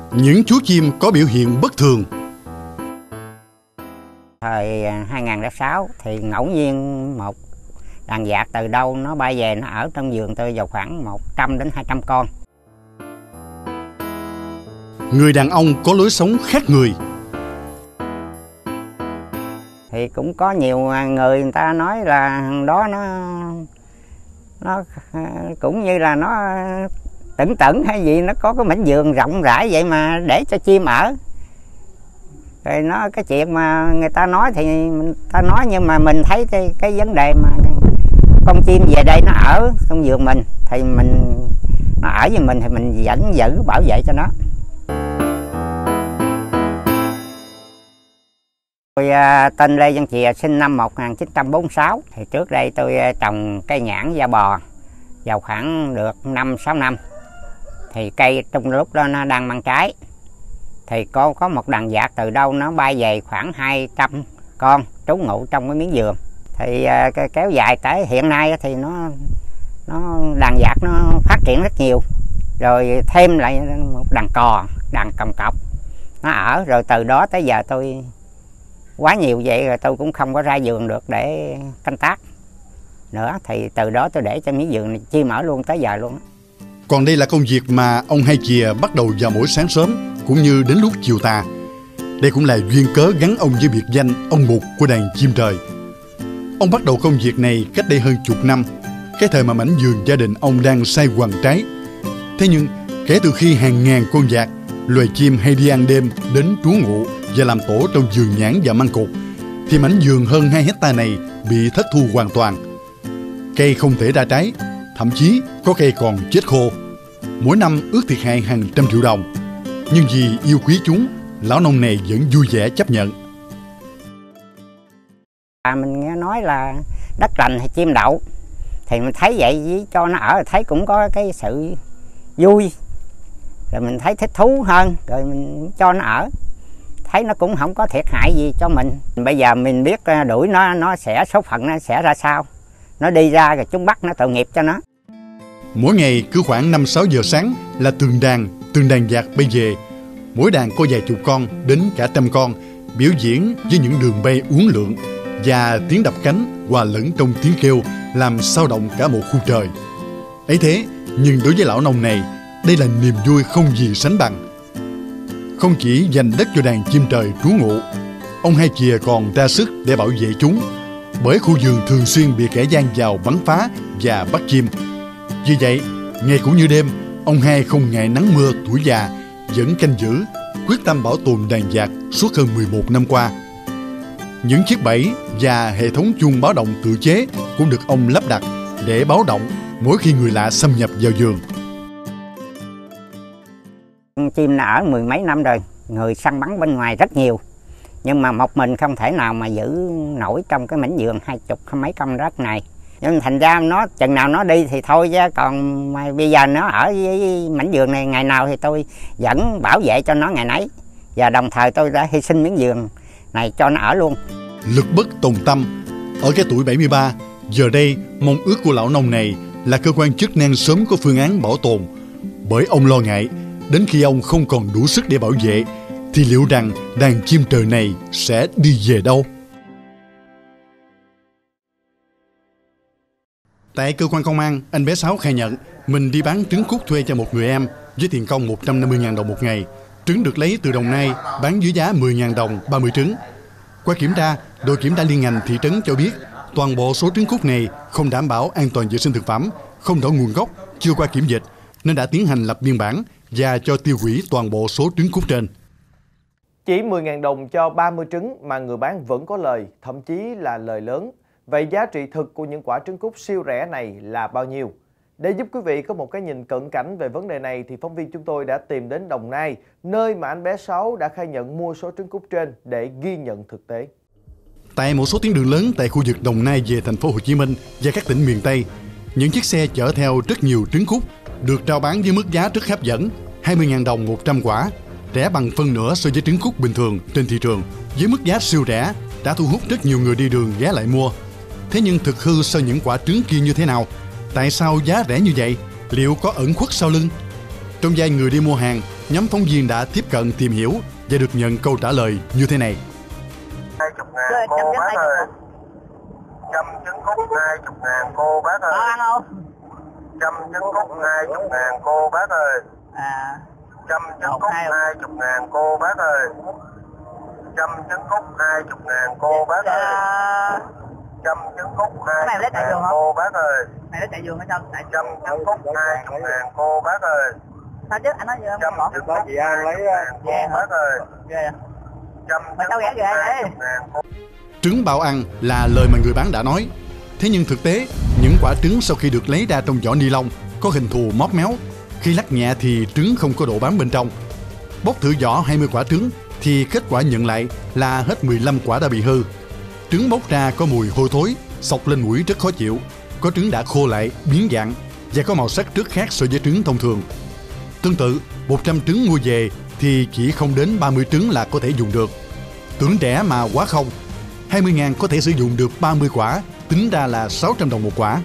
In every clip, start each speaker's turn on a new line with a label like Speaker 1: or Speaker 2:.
Speaker 1: Những chú chim có biểu hiện bất thường.
Speaker 2: Thời 2006 thì ngẫu nhiên một đàn vạc từ đâu nó bay về, nó ở trong vườn tôi vào khoảng 100 đến 200 con.
Speaker 1: Người đàn ông có lối sống khác người.
Speaker 2: Thì cũng có nhiều người ta nói là đó nó cũng như là nó tẩn hay gì, nó có cái mảnh vườn rộng rãi vậy mà để cho chim ở. Rồi nó cái chuyện mà người ta nói thì người ta nói, nhưng mà mình thấy cái vấn đề mà con chim về đây nó ở trong vườn mình thì nó ở với mình thì mình vẫn giữ bảo vệ cho nó. Tôi tên Lê Văn Chìa, sinh năm 1946. Thì trước đây tôi trồng cây nhãn da bò vào khoảng được 5-6 năm. Thì cây trong lúc đó nó đang mang trái. Thì có một đàn vạc từ đâu nó bay về khoảng 200 con trú ngụ trong cái miếng vườn. Thì kéo dài tới hiện nay thì nó đàn vạc nó phát triển rất nhiều. Rồi thêm lại một đàn cò, đàn cầm cọc nó ở. Rồi từ đó tới giờ tôi quá nhiều vậy rồi tôi cũng không có ra vườn được để canh tác nữa. Thì từ đó tôi để cho miếng vườn này chim ở luôn tới giờ luôn.
Speaker 1: Còn đây là công việc mà ông Hai Chìa bắt đầu vào mỗi sáng sớm cũng như đến lúc chiều tà. Đây cũng là duyên cớ gắn ông với biệt danh ông Mục của đàn chim trời. Ông bắt đầu công việc này cách đây hơn chục năm, cái thời mà mảnh vườn gia đình ông đang sai hoàng trái. Thế nhưng kể từ khi hàng ngàn con vạc, loài chim hay đi ăn đêm đến trú ngụ và làm tổ trong vườn nhãn và măng cụt, thì mảnh vườn hơn 2 hectare này bị thất thu hoàn toàn. Cây không thể ra trái, thậm chí có cây còn chết khô. Mỗi năm ước thiệt hại hàng trăm triệu đồng. Nhưng vì yêu quý chúng, lão nông này vẫn vui vẻ chấp nhận.
Speaker 2: Mình nghe nói là đất lành thì chim đậu, thì mình thấy vậy với cho nó ở, thấy cũng có cái sự vui. Rồi mình thấy thích thú hơn, rồi mình cho nó ở. Thấy nó cũng không có thiệt hại gì cho mình. Bây giờ mình biết đuổi nó sẽ số phận nó sẽ ra sao. Nó đi ra rồi chúng bắt nó tội nghiệp cho nó.
Speaker 1: Mỗi ngày cứ khoảng 5-6 giờ sáng là từng đàn vạc bay về. Mỗi đàn có vài chục con đến cả trăm con, biểu diễn với những đường bay uốn lượn và tiếng đập cánh hòa lẫn trong tiếng kêu làm xao động cả một khu trời. Ấy thế, nhưng đối với lão nông này, đây là niềm vui không gì sánh bằng. Không chỉ dành đất cho đàn chim trời trú ngụ, ông Hai Chìa còn ra sức để bảo vệ chúng, bởi khu vườn thường xuyên bị kẻ gian vào bắn phá và bắt chim. Vì vậy, ngày cũng như đêm, ông Hai không ngại nắng mưa tuổi già, vẫn canh giữ, quyết tâm bảo tồn đàn vạc suốt hơn 11 năm qua. Những chiếc bẫy và hệ thống chuông báo động tự chế cũng được ông lắp đặt để báo động mỗi khi người lạ xâm nhập vào vườn.
Speaker 2: Chim đã ở 10 mấy năm rồi, người săn bắn bên ngoài rất nhiều. Nhưng mà một mình không thể nào mà giữ nổi trong cái mảnh vườn 20 mấy công đất này. Nhưng thành ra nó chừng nào nó đi thì thôi, chứ còn mà bây giờ nó ở với mảnh vườn này ngày nào thì tôi vẫn bảo vệ cho nó ngày nấy. Và đồng thời tôi đã hy sinh miếng vườn này cho nó ở luôn.
Speaker 1: Lực bất tòng tâm, ở cái tuổi 73, giờ đây mong ước của lão nông này là cơ quan chức năng sớm có phương án bảo tồn. Bởi ông lo ngại, đến khi ông không còn đủ sức để bảo vệ, thì liệu rằng đàn chim trời này sẽ đi về đâu? Tại cơ quan công an, anh bé Sáu khai nhận mình đi bán trứng cút thuê cho một người em với tiền công 150.000 đồng một ngày. Trứng được lấy từ Đồng Nai, bán dưới giá 10.000 đồng 30 trứng. Qua kiểm tra, đội kiểm tra liên ngành thị trấn cho biết toàn bộ số trứng cút này không đảm bảo an toàn vệ sinh thực phẩm, không rõ nguồn gốc, chưa qua kiểm dịch, nên đã tiến hành lập biên bản và cho tiêu hủy toàn bộ số trứng cút trên.
Speaker 3: Chỉ 10.000 đồng cho 30 trứng mà người bán vẫn có lời, thậm chí là lời lớn. Vậy giá trị thực của những quả trứng cút siêu rẻ này là bao nhiêu? Để giúp quý vị có một cái nhìn cận cảnh về vấn đề này thì phóng viên chúng tôi đã tìm đến Đồng Nai, nơi mà anh bé Sáu đã khai nhận mua số trứng cút trên để ghi nhận thực tế.
Speaker 1: Tại một số tuyến đường lớn tại khu vực Đồng Nai về thành phố Hồ Chí Minh và các tỉnh miền Tây, những chiếc xe chở theo rất nhiều trứng cút được rao bán với mức giá rất hấp dẫn, 20.000 đồng 100 quả, rẻ bằng phân nửa so với trứng cút bình thường trên thị trường. Với mức giá siêu rẻ đã thu hút rất nhiều người đi đường ghé lại mua. Thế nhưng thực hư sau những quả trứng kia như thế nào? Tại sao giá rẻ như vậy? Liệu có ẩn khuất sau lưng? Trong vai người đi mua hàng, nhóm phóng viên đã tiếp cận tìm hiểu và được nhận câu trả lời như thế này.
Speaker 4: 20.000 cô bác ơi. Chăm trứng cút 20.000 cô bác ơi.
Speaker 5: Ăn không?
Speaker 4: Chăm trứng cút 20.000 cô bác ơi. Chăm trứng cút 20.000 cô bác ơi. Chăm trứng cút 20.000 cô bác ơi. Chăm trứng cút 20.000 cô bác ơi.
Speaker 5: Mày lấy tại vườn hay sao?
Speaker 4: Chăm trứng cút 20.000 cô bác ơi.
Speaker 5: Sao chứ anh nói gì không?
Speaker 4: Chăm trứng cút 20.000 cô bác ơi. Chăm trứng cút 20.000 cô.
Speaker 1: Trứng bao ăn là lời mà người bán đã nói. Thế nhưng thực tế, những quả trứng sau khi được lấy ra trong vỏ ni lông có hình thù móp méo. Khi lắc nhẹ thì trứng không có độ bám bên trong. Bóc thử vỏ 20 quả trứng thì kết quả nhận lại là hết 15 quả đã bị hư. Trứng bóc ra có mùi hôi thối, xộc lên mũi rất khó chịu. Có trứng đã khô lại, biến dạng và có màu sắc rất khác so với trứng thông thường. Tương tự, 100 trứng mua về thì chỉ không đến 30 trứng là có thể dùng được. Tưởng rẻ mà quá không. 20.000 có thể sử dụng được 30 quả, tính ra là 600 đồng một quả.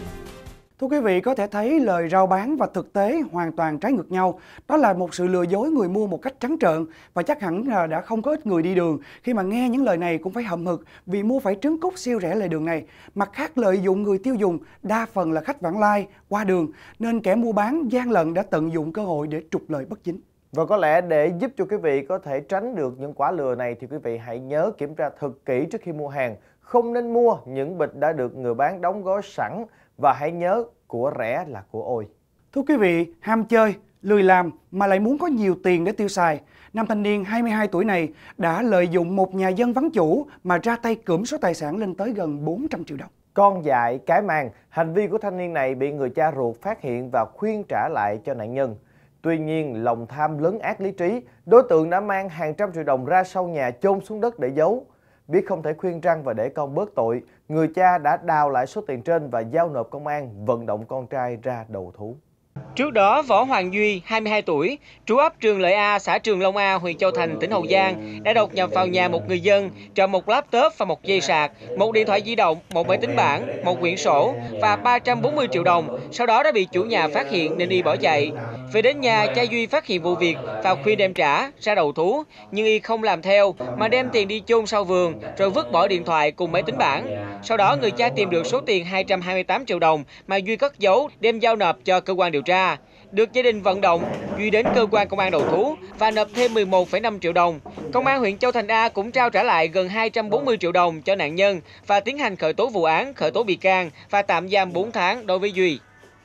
Speaker 6: Thưa quý vị, có thể thấy lời rao bán và thực tế hoàn toàn trái ngược nhau. Đó là một sự lừa dối người mua một cách trắng trợn, và chắc hẳn là đã không có ít người đi đường khi mà nghe những lời này cũng phải hậm hực vì mua phải trứng cút siêu rẻ lề đường này. Mặt khác, lợi dụng người tiêu dùng đa phần là khách vãng lai qua đường, nên kẻ mua bán gian lận đã tận dụng cơ hội để trục lợi bất chính.
Speaker 3: Và có lẽ để giúp cho quý vị có thể tránh được những quả lừa này thì quý vị hãy nhớ kiểm tra thật kỹ trước khi mua hàng. Không nên mua những bịch đã được người bán đóng gói sẵn, và hãy nhớ của rẻ là của ôi.
Speaker 6: Thưa quý vị, ham chơi, lười làm mà lại muốn có nhiều tiền để tiêu xài. Nam thanh niên 22 tuổi này đã lợi dụng một nhà dân vắng chủ mà ra tay cưỡng số tài sản lên tới gần 400 triệu đồng.
Speaker 3: Con dại cái mang, hành vi của thanh niên này bị người cha ruột phát hiện và khuyên trả lại cho nạn nhân. Tuy nhiên, lòng tham lấn át lý trí, đối tượng đã mang hàng trăm triệu đồng ra sau nhà chôn xuống đất để giấu. Biết không thể khuyên răn và để con bớt tội, người cha đã đào lại số tiền trên và giao nộp công an, vận động con trai ra đầu thú.
Speaker 7: Trước đó, Võ Hoàng Duy, 22 tuổi, trú ấp Trường Lợi A, xã Trường Long A, huyện Châu Thành, tỉnh Hậu Giang, đã đột nhập vào nhà một người dân, trộm một laptop và một dây sạc, một điện thoại di động, một máy tính bảng, một quyển sổ và 340 triệu đồng. Sau đó đã bị chủ nhà phát hiện nên y bỏ chạy. Về đến nhà, cha Duy phát hiện vụ việc và khuyên đem trả, ra đầu thú, nhưng y không làm theo mà đem tiền đi chôn sau vườn rồi vứt bỏ điện thoại cùng máy tính bảng. Sau đó, người cha tìm được số tiền 228 triệu đồng mà Duy cất giấu, đem giao nộp cho cơ quan điều tra. Được gia đình vận động, Duy đến cơ quan công an đầu thú và nộp thêm 11,5 triệu đồng. Công an huyện Châu Thành A cũng trao trả lại gần 240 triệu đồng cho nạn nhân và tiến hành khởi tố vụ án, khởi tố bị can và tạm giam 4 tháng đối với Duy.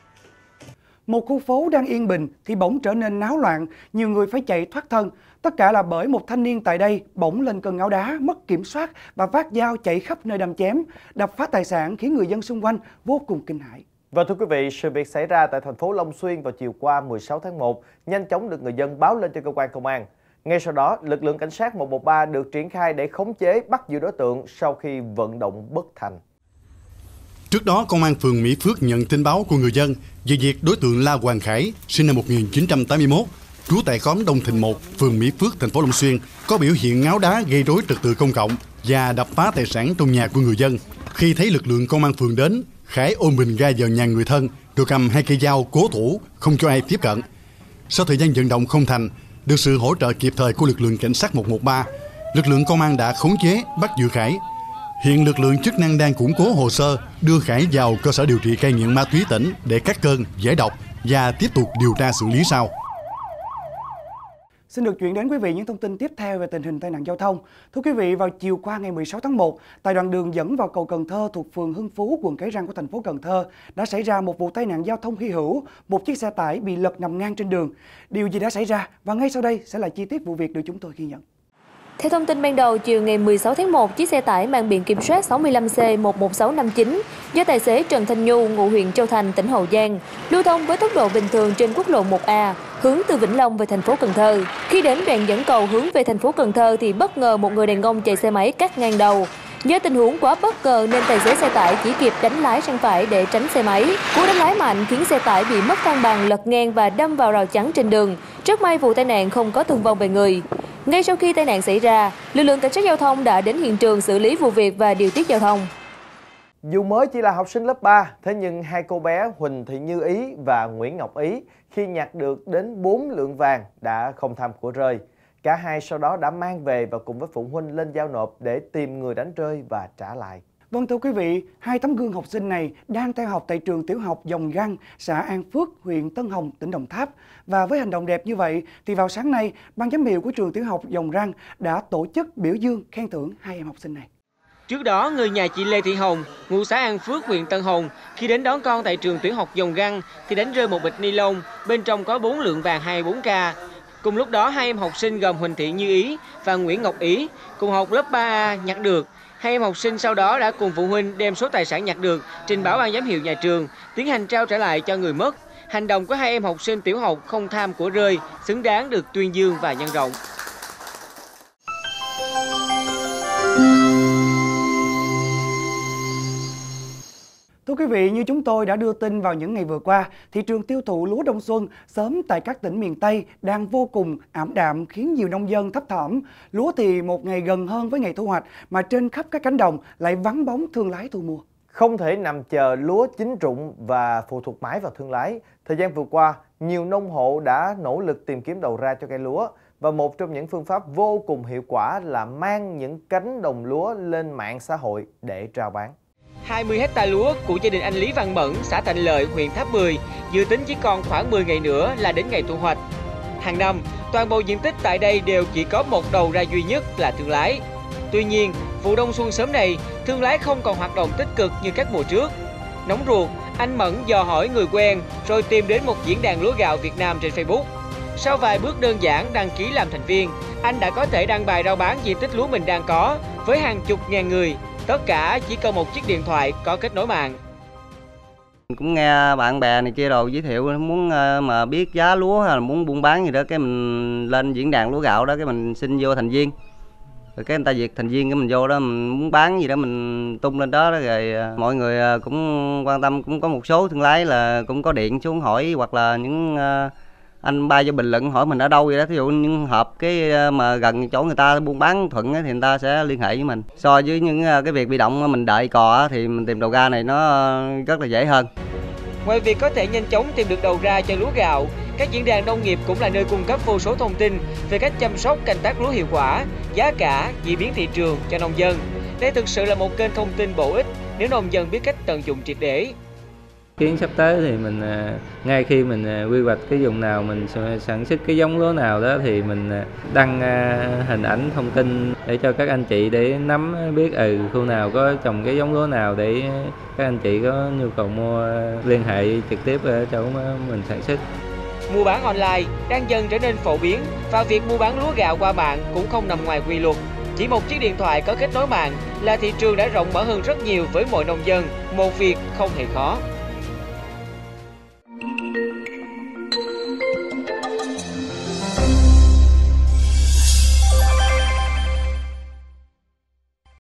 Speaker 6: Một khu phố đang yên bình thì bỗng trở nên náo loạn, nhiều người phải chạy thoát thân. Tất cả là bởi một thanh niên tại đây bỗng lên cơn ngáo đá, mất kiểm soát và vác dao chạy khắp nơi đâm chém, đập phá tài sản khiến người dân xung quanh vô cùng kinh hãi.
Speaker 3: Và thưa quý vị, sự việc xảy ra tại thành phố Long Xuyên vào chiều qua 16 tháng 1, nhanh chóng được người dân báo lên cho cơ quan công an. Ngay sau đó, lực lượng cảnh sát 113 được triển khai để khống chế bắt giữ đối tượng sau khi vận động bất thành.
Speaker 1: Trước đó, Công an phường Mỹ Phước nhận tin báo của người dân về việc đối tượng La Hoàng Khải, sinh năm 1981, trú tại khóm Đông Thịnh 1, phường Mỹ Phước, thành phố Long Xuyên, có biểu hiện ngáo đá gây rối trật tự công cộng và đập phá tài sản trong nhà của người dân. Khi thấy lực lượng công an phường đến, Khải ôm mình ra vào nhà người thân rồi cầm 2 cây dao cố thủ, không cho ai tiếp cận. Sau thời gian vận động không thành, được sự hỗ trợ kịp thời của lực lượng cảnh sát 113, lực lượng công an đã khống chế bắt giữ Khải. Hiện lực lượng chức năng đang củng cố hồ sơ, đưa Khải vào cơ sở điều trị cai nghiện ma túy tỉnh để cắt cơn, giải độc và tiếp tục điều tra xử lý sau.
Speaker 6: Xin được chuyển đến quý vị những thông tin tiếp theo về tình hình tai nạn giao thông. Thưa quý vị, vào chiều qua ngày 16 tháng 1, tại đoạn đường dẫn vào cầu Cần Thơ thuộc phường Hưng Phú, quận Cái Răng của thành phố Cần Thơ đã xảy ra một vụ tai nạn giao thông hy hữu, một chiếc xe tải bị lật nằm ngang trên đường. Điều gì đã xảy ra và ngay sau đây sẽ là chi tiết vụ việc được chúng tôi ghi nhận.
Speaker 8: Theo thông tin ban đầu, chiều ngày 16 tháng 1, chiếc xe tải mang biển kiểm soát 65C11659 do tài xế Trần Thanh Nhu, ngụ huyện Châu Thành, tỉnh Hậu Giang, lưu thông với tốc độ bình thường trên quốc lộ 1A, hướng từ Vĩnh Long về thành phố Cần Thơ. Khi đến đoạn dẫn cầu hướng về thành phố Cần Thơ thì bất ngờ một người đàn ông chạy xe máy cắt ngang đầu. Do tình huống quá bất ngờ nên tài xế xe tải chỉ kịp đánh lái sang phải để tránh xe máy. Cú đánh lái mạnh khiến xe tải bị mất thăng bằng, lật ngang và đâm vào rào chắn trên đường. Rất may vụ tai nạn không có thương vong về người. Ngay sau khi tai nạn xảy ra, lực lượng cảnh sát giao thông đã đến hiện trường xử lý vụ việc và điều tiết giao thông.
Speaker 3: Dù mới chỉ là học sinh lớp 3, thế nhưng hai cô bé Huỳnh Thị Như Ý và Nguyễn Ngọc Ý khi nhặt được đến 4 lượng vàng đã không tham của rơi. Cả hai sau đó đã mang về và cùng với phụ huynh lên giao nộp để tìm người đánh rơi và trả lại.
Speaker 6: Vâng thưa quý vị, hai tấm gương học sinh này đang theo học tại trường tiểu học Dòng Găng, xã An Phước, huyện Tân Hồng, tỉnh Đồng Tháp. Và với hành động đẹp như vậy, thì vào sáng nay, ban giám hiệu của trường tiểu học Dòng Găng đã tổ chức biểu dương khen thưởng hai em học sinh này.
Speaker 7: Trước đó, người nhà chị Lê Thị Hồng, ngụ xã An Phước, huyện Tân Hồng, khi đến đón con tại trường tiểu học Dòng Găng thì đánh rơi một bịch ni lông, bên trong có 4 lượng vàng 24K. Cùng lúc đó, hai em học sinh gồm Huỳnh Thị Như Ý và Nguyễn Ngọc Ý cùng học lớp 3A nhặt được. Hai em học sinh sau đó đã cùng phụ huynh đem số tài sản nhặt được trình báo ban giám hiệu nhà trường, tiến hành trao trả lại cho người mất. Hành động của hai em học sinh tiểu học không tham của rơi, xứng đáng được tuyên dương và nhân rộng.
Speaker 6: Thưa quý vị, như chúng tôi đã đưa tin vào những ngày vừa qua, thị trường tiêu thụ lúa đông xuân sớm tại các tỉnh miền Tây đang vô cùng ảm đạm, khiến nhiều nông dân thấp thỏm. Lúa thì một ngày gần hơn với ngày thu hoạch, mà trên khắp các cánh đồng lại vắng bóng thương lái thu mua.
Speaker 3: Không thể nằm chờ lúa chín rụng và phụ thuộc mãi vào thương lái. Thời gian vừa qua, nhiều nông hộ đã nỗ lực tìm kiếm đầu ra cho cây lúa. Và một trong những phương pháp vô cùng hiệu quả là mang những cánh đồng lúa lên mạng xã hội để rao bán.
Speaker 7: 20 hecta lúa của gia đình anh Lý Văn Mẫn, xã Thạnh Lợi, huyện Tháp Mười, dự tính chỉ còn khoảng 10 ngày nữa là đến ngày thu hoạch. Hàng năm, toàn bộ diện tích tại đây đều chỉ có một đầu ra duy nhất là thương lái. Tuy nhiên, vụ đông xuân sớm này, thương lái không còn hoạt động tích cực như các mùa trước. Nóng ruột, anh Mẫn dò hỏi người quen rồi tìm đến một diễn đàn lúa gạo Việt Nam trên Facebook. Sau vài bước đơn giản đăng ký làm thành viên, anh đã có thể đăng bài rao bán diện tích lúa mình đang có với hàng chục ngàn người. Tất cả chỉ cần một chiếc điện thoại có kết nối mạng.
Speaker 9: Cũng nghe bạn bè này kia đồ giới thiệu muốn mà biết giá lúa hay là muốn buôn bán gì đó, cái mình lên diễn đàn lúa gạo đó, cái mình xin vô thành viên. Rồi cái người ta duyệt thành viên, cái mình vô đó mình muốn bán gì đó mình tung lên đó, rồi mọi người cũng quan tâm, cũng có một số thương lái là cũng có điện xuống hỏi, hoặc là những anh ba vô bình luận hỏi mình ở đâu vậy đó. Ví dụ những hộp cái mà gần chỗ người ta buôn bán thuận thì người ta sẽ liên hệ với mình. So với những cái việc bị động mình đợi cò thì mình tìm đầu ra này nó rất là dễ hơn.
Speaker 7: Ngoài việc có thể nhanh chóng tìm được đầu ra cho lúa gạo, các diễn đàn nông nghiệp cũng là nơi cung cấp vô số thông tin về cách chăm sóc canh tác lúa hiệu quả, giá cả, diễn biến thị trường cho nông dân. Đây thực sự là một kênh thông tin bổ ích nếu nông dân biết cách tận dụng triệt để.
Speaker 10: Kiến sắp tới thì mình ngay khi mình quy hoạch cái vùng nào, mình sản xuất cái giống lúa nào đó thì mình đăng hình ảnh thông tin để cho các anh chị để nắm biết khu nào có trồng cái giống lúa nào để các anh chị có nhu cầu mua liên hệ trực tiếp ở chỗ mình sản xuất.
Speaker 7: Mua bán online đang dần trở nên phổ biến và việc mua bán lúa gạo qua mạng cũng không nằm ngoài quy luật. Chỉ một chiếc điện thoại có kết nối mạng là thị trường đã rộng mở hơn rất nhiều với mọi nông dân, một việc không hề khó.